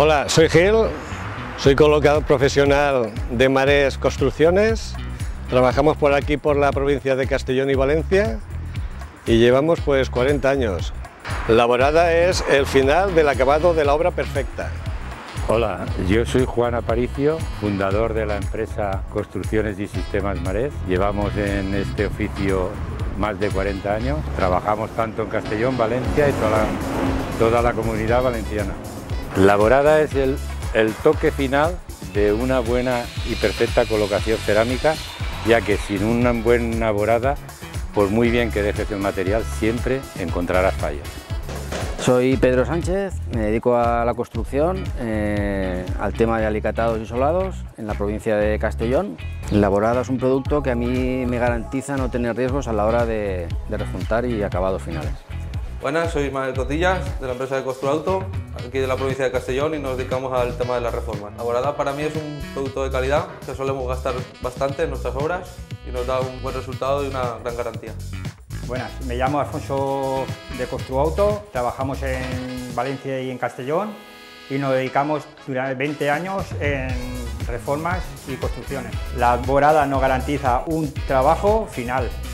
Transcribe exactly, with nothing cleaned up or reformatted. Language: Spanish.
Hola, soy Gil, soy colocador profesional de Marés Construcciones. Trabajamos por aquí, por la provincia de Castellón y Valencia, y llevamos pues cuarenta años. Laborada es el final del acabado de la obra perfecta. Hola, yo soy Juan Aparicio, fundador de la empresa Construcciones y Sistemas Marés. Llevamos en este oficio más de cuarenta años. Trabajamos tanto en Castellón, Valencia y toda la, toda la comunidad valenciana. Laborada es el, el toque final de una buena y perfecta colocación cerámica, ya que sin una buena borada, por muy bien que dejes el material, siempre encontrarás fallos. Soy Pedro Sánchez, me dedico a la construcción, eh, al tema de alicatados y solados en la provincia de Castellón. La borada es un producto que a mí me garantiza no tener riesgos a la hora de, de rejuntar y acabados finales. Buenas, soy Ismael Cotillas, de la empresa de Construauto, aquí de la provincia de Castellón, y nos dedicamos al tema de las reformas. La borada para mí es un producto de calidad que solemos gastar bastante en nuestras obras y nos da un buen resultado y una gran garantía. Buenas, me llamo Alfonso de Construauto, trabajamos en Valencia y en Castellón y nos dedicamos durante veinte años en reformas y construcciones. La borada nos garantiza un trabajo final.